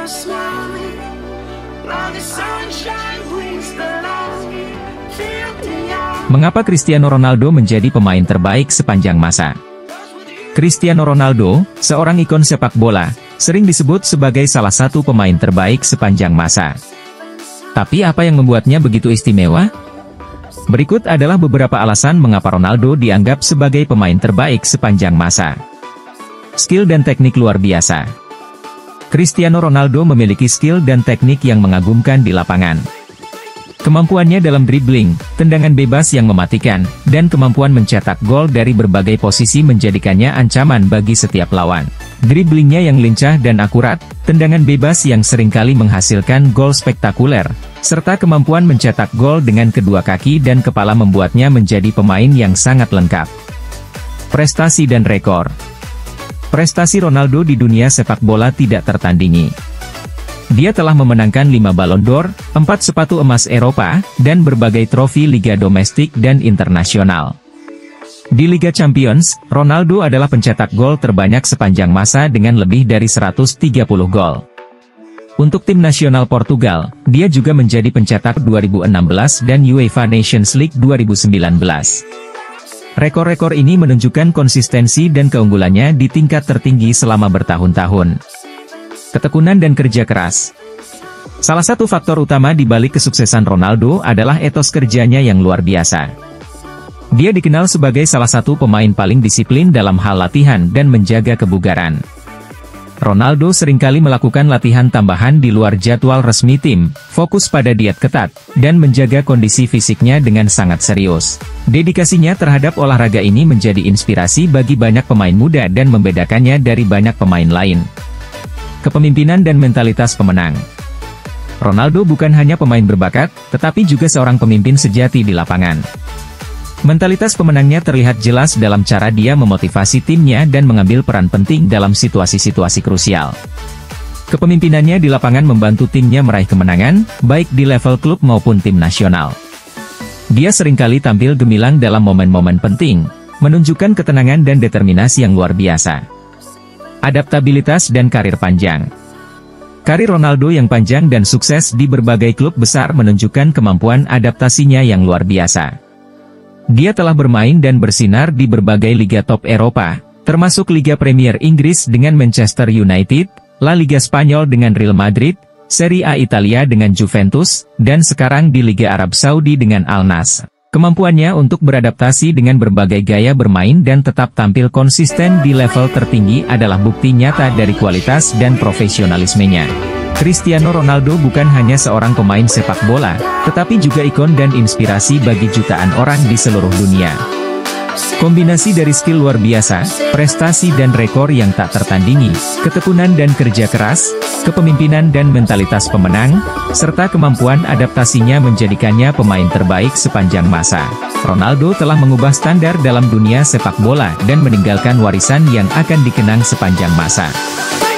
smile. Now the sunshine brings the light. Feel the eye. Mengapa Cristiano Ronaldo menjadi pemain terbaik sepanjang masa? Cristiano Ronaldo, seorang ikon sepak bola, sering disebut sebagai salah satu pemain terbaik sepanjang masa. Tapi apa yang membuatnya begitu istimewa? Berikut adalah beberapa alasan mengapa Ronaldo dianggap sebagai pemain terbaik sepanjang masa. Skill dan teknik luar biasa. Cristiano Ronaldo memiliki skill dan teknik yang mengagumkan di lapangan. Kemampuannya dalam dribbling, tendangan bebas yang mematikan, dan kemampuan mencetak gol dari berbagai posisi menjadikannya ancaman bagi setiap lawan. Dribblingnya yang lincah dan akurat, tendangan bebas yang seringkali menghasilkan gol spektakuler, serta kemampuan mencetak gol dengan kedua kaki dan kepala membuatnya menjadi pemain yang sangat lengkap. Prestasi dan rekor. Prestasi Ronaldo di dunia sepak bola tidak tertandingi. Dia telah memenangkan 5 Ballon d'Or, 4 sepatu emas Eropa, dan berbagai trofi liga domestik dan internasional. Di Liga Champions, Ronaldo adalah pencetak gol terbanyak sepanjang masa dengan lebih dari 130 gol. Untuk tim nasional Portugal, dia juga menjadi pencetak 2016 dan UEFA Nations League 2019. Rekor-rekor ini menunjukkan konsistensi dan keunggulannya di tingkat tertinggi selama bertahun-tahun. Ketekunan dan kerja keras. Salah satu faktor utama di balik kesuksesan Ronaldo adalah etos kerjanya yang luar biasa. Dia dikenal sebagai salah satu pemain paling disiplin dalam hal latihan dan menjaga kebugaran. Ronaldo seringkali melakukan latihan tambahan di luar jadwal resmi tim, fokus pada diet ketat, dan menjaga kondisi fisiknya dengan sangat serius. Dedikasinya terhadap olahraga ini menjadi inspirasi bagi banyak pemain muda dan membedakannya dari banyak pemain lain. Kepemimpinan dan mentalitas pemenang. Ronaldo bukan hanya pemain berbakat, tetapi juga seorang pemimpin sejati di lapangan. Mentalitas pemenangnya terlihat jelas dalam cara dia memotivasi timnya dan mengambil peran penting dalam situasi-situasi krusial. Kepemimpinannya di lapangan membantu timnya meraih kemenangan, baik di level klub maupun tim nasional. Dia seringkali tampil gemilang dalam momen-momen penting, menunjukkan ketenangan dan determinasi yang luar biasa. Adaptabilitas dan karir panjang. Karir Ronaldo yang panjang dan sukses di berbagai klub besar menunjukkan kemampuan adaptasinya yang luar biasa. Dia telah bermain dan bersinar di berbagai liga top Eropa, termasuk Liga Premier Inggris dengan Manchester United, La Liga Spanyol dengan Real Madrid, Serie A Italia dengan Juventus, dan sekarang di Liga Arab Saudi dengan Al Nassr. Kemampuannya untuk beradaptasi dengan berbagai gaya bermain dan tetap tampil konsisten di level tertinggi adalah bukti nyata dari kualitas dan profesionalismenya. Cristiano Ronaldo bukan hanya seorang pemain sepak bola, tetapi juga ikon dan inspirasi bagi jutaan orang di seluruh dunia. Kombinasi dari skill luar biasa, prestasi dan rekor yang tak tertandingi, ketekunan dan kerja keras, kepemimpinan dan mentalitas pemenang, serta kemampuan adaptasinya menjadikannya pemain terbaik sepanjang masa. Ronaldo telah mengubah standar dalam dunia sepak bola dan meninggalkan warisan yang akan dikenang sepanjang masa.